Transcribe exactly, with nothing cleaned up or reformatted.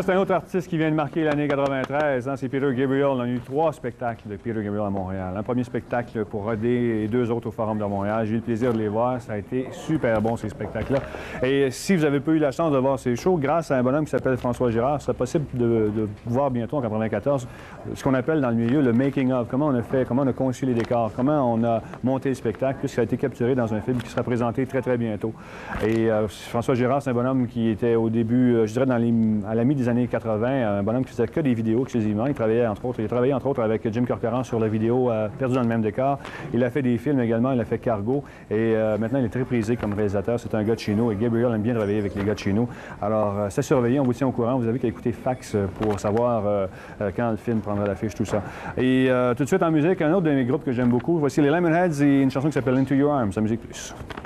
c'est un autre artiste qui vient de marquer l'année quatre-vingt-treize. Hein, c'est Peter Gabriel. On a eu trois spectacles de Peter Gabriel à Montréal. Un premier spectacle pour Rodé et deux autres au Forum de Montréal. J'ai eu le plaisir de les voir. Ça a été super bon, ces spectacles-là. Et si vous n'avez pas eu la chance de voir ces shows, grâce à un bonhomme qui s'appelle François Girard, c'est possible de, de voir bientôt en quatre-vingt-quatorze ce qu'on appelle dans le milieu le making of. Comment on a fait, comment on a conçu les décors, comment on a monté le spectacle, puisqu'il a été capturé dans un film qui sera présenté très, très bientôt. Et euh, François Girard, c'est un bonhomme qui était au début, euh, je dirais, dans les, à la mi des années quatre-vingt, un bonhomme qui faisait que des vidéos exclusivement. Il travaillait entre autres, il a travaillé entre autres avec Jim Corcoran sur la vidéo euh, Perdu dans le même décor. Il a fait des films également, il a fait Cargo. Et euh, maintenant, il est très prisé comme réalisateur. C'est un gars de chez nous et Gabriel aime bien travailler avec les gars de chez nous. Alors, euh, c'est surveillé, on vous tient au courant. Vous avez qu'à écouter Fax pour savoir euh, euh, quand le film prendra l'affiche, tout ça. Et euh, tout de suite en musique, un autre de mes groupes que j'aime beaucoup. Voici les Lemonheads et une chanson qui s'appelle Into Your Arms, la musique plus.